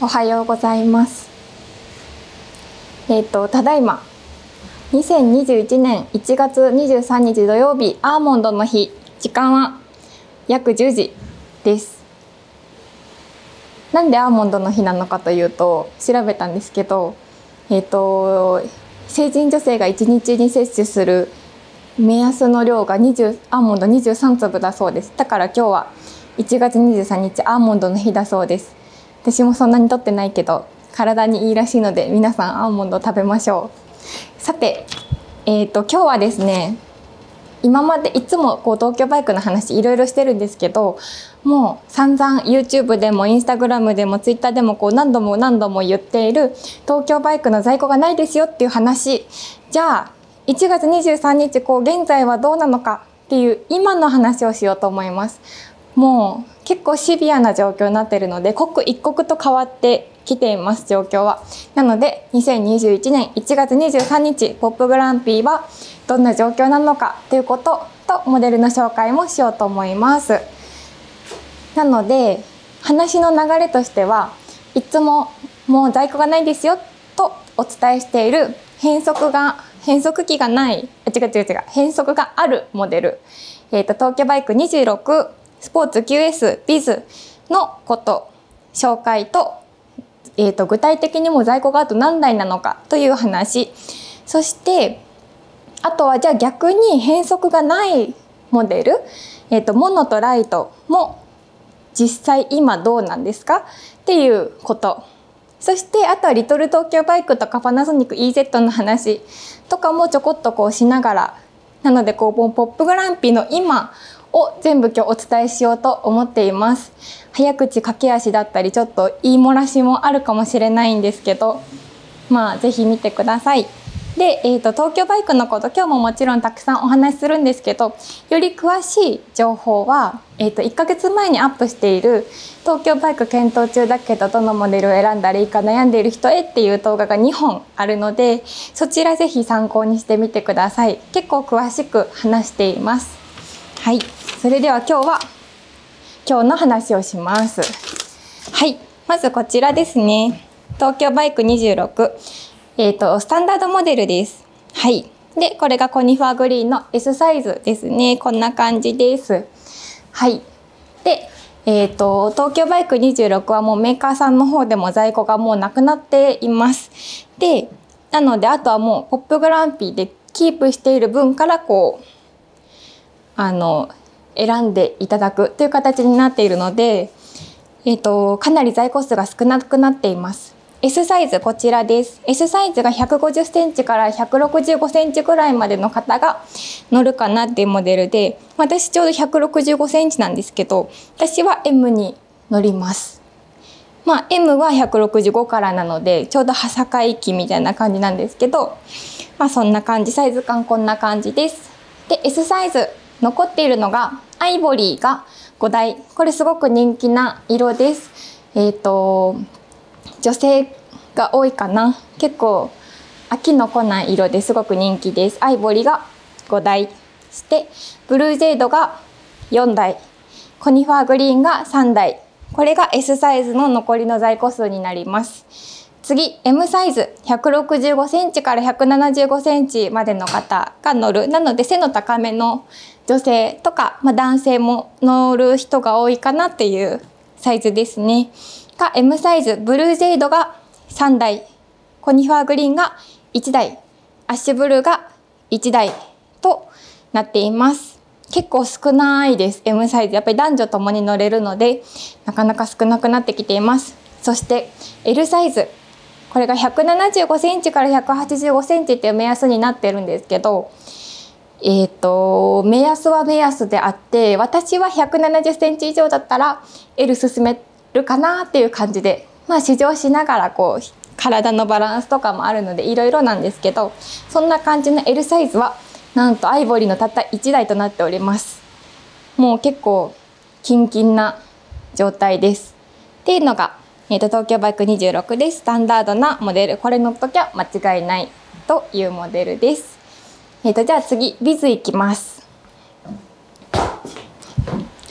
おはようございます。ただいま2021年1月23日土曜日、アーモンドの日、時間は約10時です。なんでアーモンドの日なのかというと、調べたんですけど、成人女性が1日に摂取する目安の量がアーモンド23粒だそうです。だから今日は1月23日アーモンドの日だそうです。私もそんなにとってないけど体にいいらしいので、皆さんアーモンド食べましょう。さて、今日はですね、今までいつも東京バイクの話いろいろしてるんですけど、もう散々 YouTube でも Instagram でも Twitter でも何度も言っている東京バイクの在庫がないですよっていう話。じゃあ1月23日現在はどうなのかっていう今の話をしようと思います。もう結構シビアな状況になっているので、刻一刻と変わってきています、状況は。なので2021年1月23日ポップグランピーはどんな状況なのかということと、モデルの紹介もしようと思います。なので話の流れとしては、いつももう在庫がないですよとお伝えしている変速機がない変速があるモデル、東京バイク26スポーツ QS ビズのこと紹介と、具体的にも在庫があと何台なのかという話、そしてあとはじゃあ逆に変速がないモデル、モノとライトも実際今どうなんですかっていうこと、そしてあとはリトル東京バイクとかパナソニック EZ の話とかもちょこっとしながら、なのでポップグランピーの今を全部今日お伝えしようと思っています。早口駆け足だったりちょっと言い漏らしもあるかもしれないんですけど、ぜひ見てください。で、東京バイクのこと今日ももちろんたくさんお話しするんですけど、より詳しい情報は、1ヶ月前にアップしている東京バイク検討中だけどどのモデルを選んだらいいか悩んでいる人へっていう動画が2本あるので、そちらぜひ参考にしてみてください。結構詳しく話しています。はい、それでは今日の話をします。はい、まずこちらですね。東京バイク26、スタンダードモデルです。はい。で、これがコニファーグリーンの S サイズですね。こんな感じです。はい。で、東京バイク26はもうメーカーさんの方でも在庫がもうなくなっています。で、なのであとはもうポップグランピーでキープしている分から選んでいただくという形になっているので、かなり在庫数が少なくなっています。S サイズこちらです。S サイズが150センチから165センチぐらいまでの方が乗るかなっていうモデルで、私ちょうど165センチなんですけど、私は M に乗ります。M は165からなのでちょうど境期みたいな感じなんですけど、そんな感じ、サイズ感こんな感じです。で S サイズ残っているのがアイボリーが5台、これすごく人気な色です。女性が多いかな。結構飽きのこない色ですごく人気です。アイボリーが5台して、ブルージェイドが4台、コニファーグリーンが3台、これが S サイズの残りの在庫数になります。次 M サイズ165センチから175センチまでの方が乗る、なので背の高めの女性とか、男性も乗る人が多いかなっていうサイズですね。が M サイズ、ブルージェイドが3台、コニファーグリーンが1台、アッシュブルーが1台となっています。結構少ないです。 M サイズ、やっぱり男女ともに乗れるのでなかなか少なくなってきています。そして L サイズ、これが175センチから185センチっていう目安になってるんですけど、目安は目安であって、私は170センチ以上だったら L 進めるかなっていう感じで、試乗しながら体のバランスとかもあるのでいろいろなんですけど、そんな感じの L サイズはなんとアイボリーのたった1台となっております。もう結構キンキンな状態です。っていうのが東京バイク26です。スタンダードなモデル、これ乗っときゃ間違いないというモデルです。じゃあ次ビズいきます。は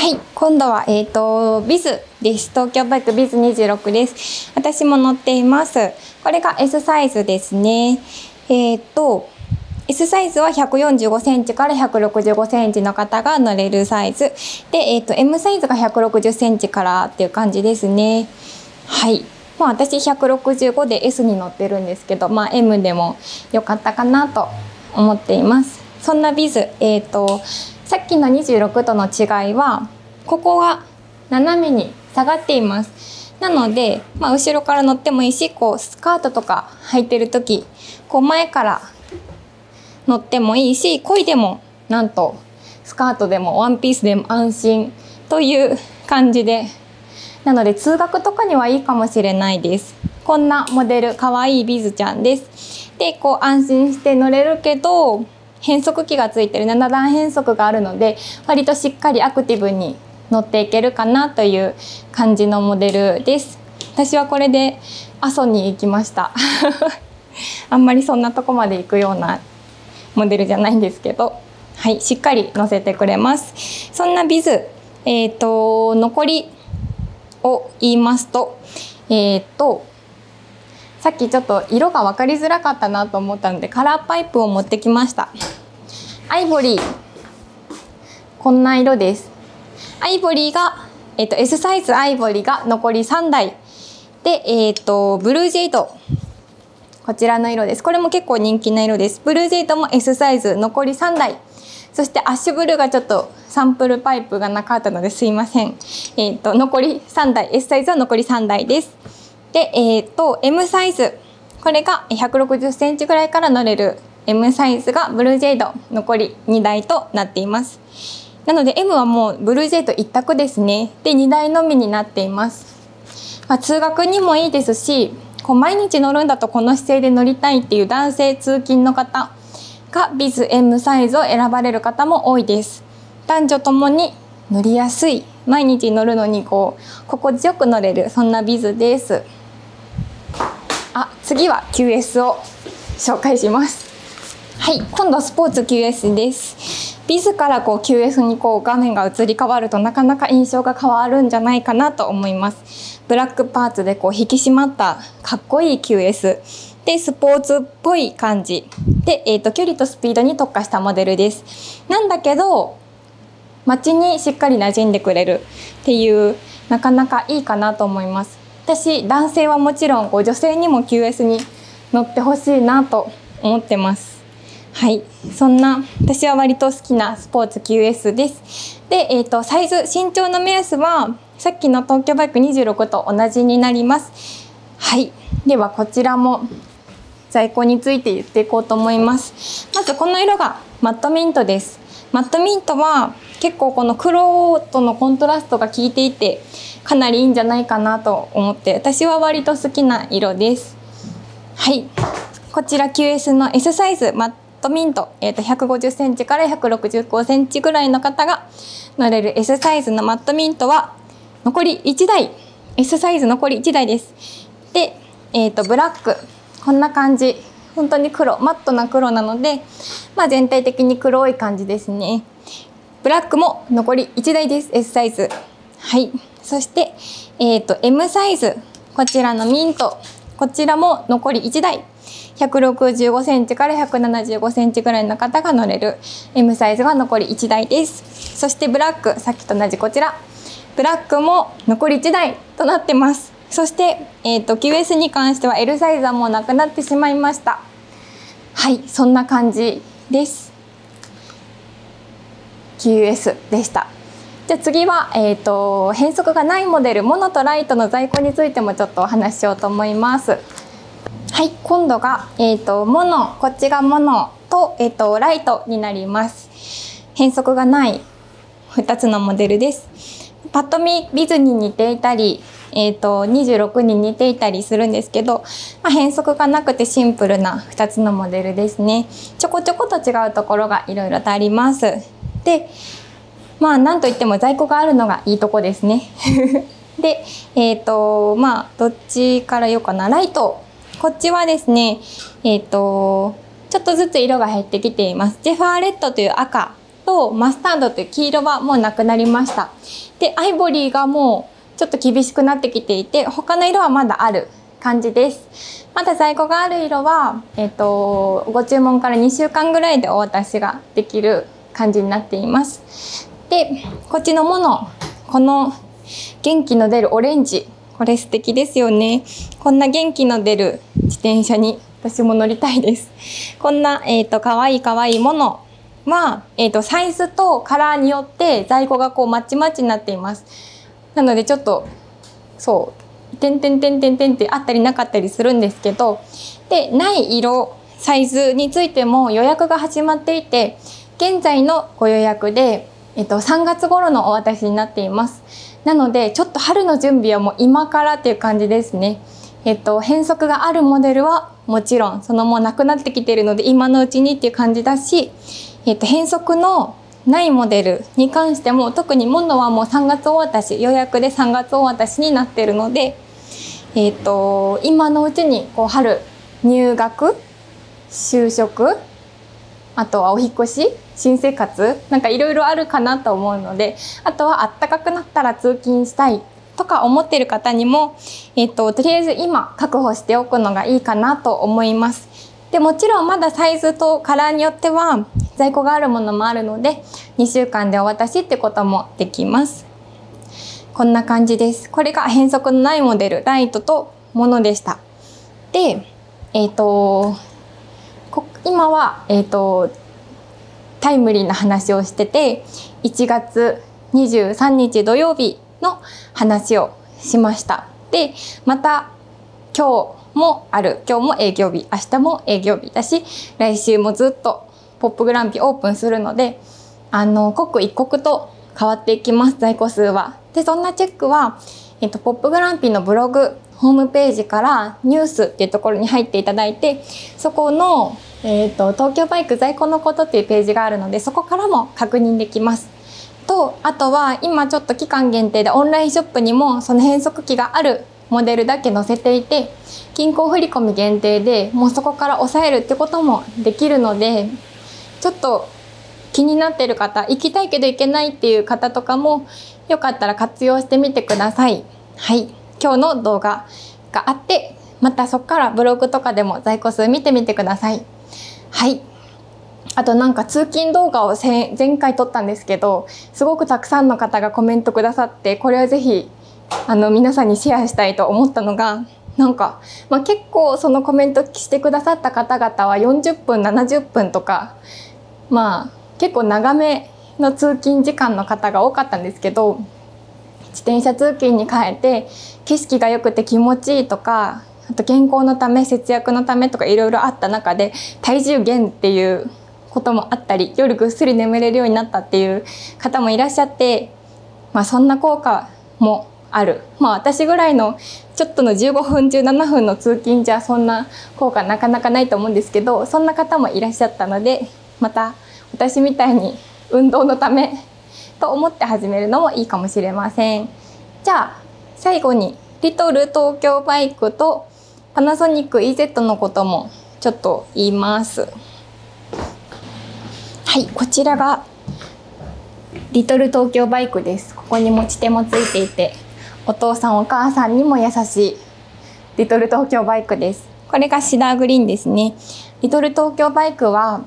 はい、今度はビズです。東京バイクビズ26です。私も乗っています。これが S サイズですね。S サイズは145センチから165センチの方が乗れるサイズで、M サイズが160センチからっていう感じですね。はい。私165で S に乗ってるんですけど、M でも良かったかなと思っています。そんなビズ、さっきの26との違いは、ここが斜めに下がっています。なので、後ろから乗ってもいいし、スカートとか履いてる時、前から乗ってもいいし、漕いでもなんとスカートでもワンピースでも安心という感じで、なので通学とかにはいいかもしれないです。こんなモデル、かわいいビズちゃんです。で、安心して乗れるけど、変速機がついてる7段変速があるので、割としっかりアクティブに乗っていけるかなという感じのモデルです。私はこれで阿蘇に行きましたあんまりそんなとこまで行くようなモデルじゃないんですけど、はい、しっかり乗せてくれます。そんなビズ、残りを言いますと、さっきちょっと色が分かりづらかったなと思ったのでカラーパイプを持ってきました。アイボリー、こんな色です。アイボリーが、S サイズアイボリーが残り3台で、ブルージェイド、こちらの色です。これも結構人気な色です。ブルージェイドも S サイズ残り3台、そしてアッシュブルーがちょっとサンプルパイプがなかったのですいません。残り3台、S サイズは残り3台です。で、M サイズ、これが160センチぐらいから乗れる M サイズがブルージェイド残り2台となっています。なので M はもうブルージェイド一択ですね。で、2台のみになっています。通学にもいいですし、毎日乗るんだとこの姿勢で乗りたいっていう男性通勤の方がビズ M サイズを選ばれる方も多いです。男女ともに乗りやすい、毎日乗るのに心地よく乗れる、そんなビズです。次は QS を紹介します。はい、今度はスポーツ QS です。ビズからQS に画面が移り変わるとなかなか印象が変わるんじゃないかなと思います。ブラックパーツで引き締まったかっこいい QS で、スポーツっぽい感じで、距離とスピードに特化したモデルです。なんだけど街にしっかり馴染んでくれるっていう、なかなかいいかなと思います。私、男性はもちろん女性にも QS に乗ってほしいなと思ってます。はい、そんな私は割と好きなスポーツ QS です。で、サイズ、身長の目安はさっきの東京バイク26と同じになります。はい、ではこちらも在庫について言っていこうと思います。まずこの色がマットミントです。マットミントは結構この黒とのコントラストが効いていてかなりいいんじゃないかなと思って、私は割と好きな色です。はい、こちら QS の S サイズマットミント、150センチから165センチぐらいの方が乗れる S サイズのマットミントは残り1台、S サイズ残り1台です。で、ブラック、こんな感じ、本当に黒、マットな黒なので、全体的に黒い感じですね。ブラックも残り1台です。 S サイズ。はい、そして、M サイズ、こちらのミント、こちらも残り1台、165センチから175センチぐらいの方が乗れる M サイズが残り1台です。そしてブラック、さっきと同じこちら、ブラックも残り1台となってます。そして、QS に関しては L サイズはもうなくなってしまいました。はい、そんな感じです。QS でした。じゃあ次は、変速がないモデル、モノとライトの在庫についてもちょっとお話ししようと思います。はい、今度が、モノ、こっちがモノと、ライトになります。変速がない2つのモデルです。パッと見ビズに似ていたり、26に似ていたりするんですけど、変速がなくてシンプルな2つのモデルですね。ちょこちょこと違うところがいろいろとあります。で、なんといっても在庫があるのがいいとこですね。で、どっちから言おうかな。ライト、こっちはですね、ちょっとずつ色が減ってきています。ジェファーレッドという赤とマスタードという黄色はもうなくなりました。でアイボリーがもうちょっと厳しくなってきていて、他の色はまだある感じです。まだ在庫がある色は、ご注文から2週間ぐらいでお渡しができる感じになっています。でこっちのもの、この元気の出るオレンジ、これ素敵ですよね。こんな元気の出る自転車に私も乗りたいです。こんなかわいいものは、サイズとカラーによって在庫がこうまちまちになっています。なのでちょっとそう点ってあったりなかったりするんですけど、でない色サイズについても予約が始まっていて、現在のご予約で、3月頃のお渡しになっています。なのでちょっと春の準備はもう今からっていう感じですね。変則があるモデルはもちろんもうなくなってきているので今のうちにっていう感じだし、変則のないモデルに関しても特にものはもう3月お渡し、予約で3月お渡しになっているので、今のうちにこう春入学、就職、あとはお引越し、新生活、なんかいろいろあるかなと思うので、あとは暖かくなったら通勤したいとか思っている方にも、とりあえず今確保しておくのがいいかなと思います。でもちろんまだサイズとカラーによっては在庫があるものもあるので2週間でお渡しってこともできます。こんな感じです。これが変則のないモデル、ライトとものでした。で、今は、タイムリーな話をしてて、1月23日土曜日の話をしました。で、また今日も営業日、明日も営業日だし、来週もずっとポップグランピオープンするので、刻一刻と変わっていきます、在庫数は。で、そんなチェックは、ポップグランピのブログ、ホームページからニュースっていうところに入っていただいて、そこの、東京バイク在庫のことっていうページがあるので、そこからも確認できます。と、あとは今ちょっと期間限定でオンラインショップにもその変速機があるモデルだけ載せていて、銀行振込限定でもうそこから抑えるってこともできるので、ちょっと気になってる方、行きたいけど行けないっていう方とかもよかったら活用してみてください。はい、今日の動画があって、またそこからブログとかでも在庫数見てみてください。はい。あとなんか通勤動画を前回撮ったんですけど、すごくたくさんの方がコメントくださって、これはぜひ皆さんにシェアしたいと思ったのが、なんか、結構そのコメントしてくださった方々は40分70分とか、結構長めの通勤時間の方が多かったんですけど、自転車通勤に変えて景色が良くて気持ちいいとか、あと健康のため節約のためとかいろいろあった中で体重減っていうこともあったり、夜ぐっすり眠れるようになったっていう方もいらっしゃって、そんな効果もある。私ぐらいのちょっとの15分17分の通勤じゃそんな効果なかなかないと思うんですけど、そんな方もいらっしゃったので、また私みたいに運動のためと思って始めるのもいいかもしれません。じゃあ最後にリトル東京バイクとパナソニック EZ のこともちょっと言います。はい、こちらがリトル東京バイクです。ここに持ち手もついていて、お父さんお母さんにも優しいリトル東京バイクです。これがシダーグリーンですね。リトル東京バイクは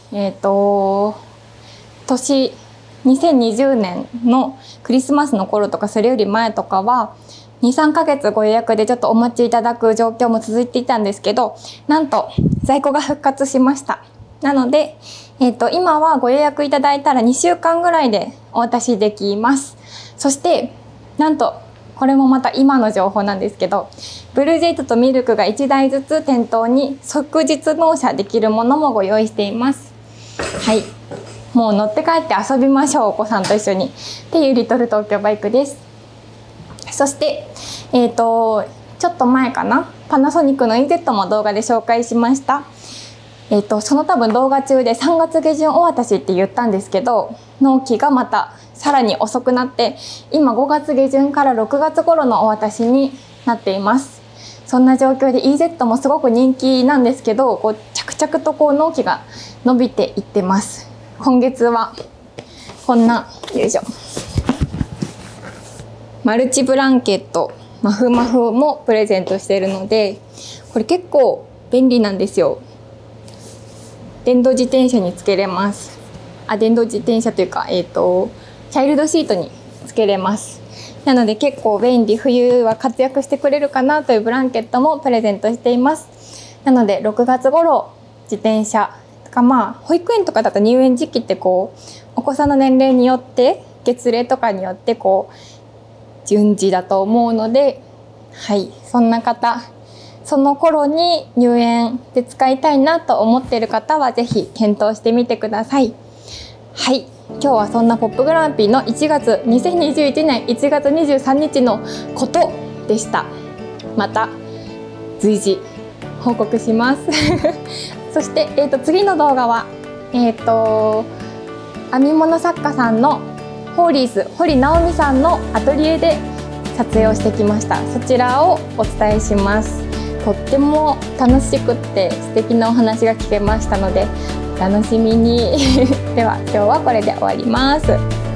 2020年のクリスマスの頃とかそれより前とかは 2,3 ヶ月ご予約でちょっとお待ちいただく状況も続いていたんですけど、なんと在庫が復活しました。なので、今はご予約いただいたら2週間ぐらいでお渡しできます。そしてなんとこれもまた今の情報なんですけど、ブルージェイトとミルクが1台ずつ店頭に即日納車できるものもご用意しています。はい、もう乗って帰って遊びましょう、お子さんと一緒にっていうリトル東京バイクです。そしてちょっと前かな、パナソニックの EZ も動画で紹介しました。その多分動画中で3月下旬お渡しって言ったんですけど、納期がまたさらに遅くなって、今5月下旬から6月頃のお渡しになっています。そんな状況で EZ もすごく人気なんですけど、着々と納期が伸びていってます。今月はこんな、よいしょ、マルチブランケットマフマフもプレゼントしているので、これ結構便利なんですよ。電動自転車につけれます。電動自転車というか、チャイルドシートにつけれます。なので結構便利、冬は活躍してくれるかなというブランケットもプレゼントしています。なので6月頃自転車とか、保育園とかだと入園時期ってお子さんの年齢によって月齢とかによって順次だと思うので、はい、そんな方、その頃に入園で使いたいなと思っている方はぜひ検討してみてください。はい、今日はそんなポップグランピーの2021年1月23日のことでした。また随時報告しますそして、次の動画は編み物作家さんのホーリーズ堀直美さんのアトリエで撮影をしてきました。そちらをお伝えします。とっても楽しくって素敵なお話が聞けましたので、楽しみにでは今日はこれで終わります。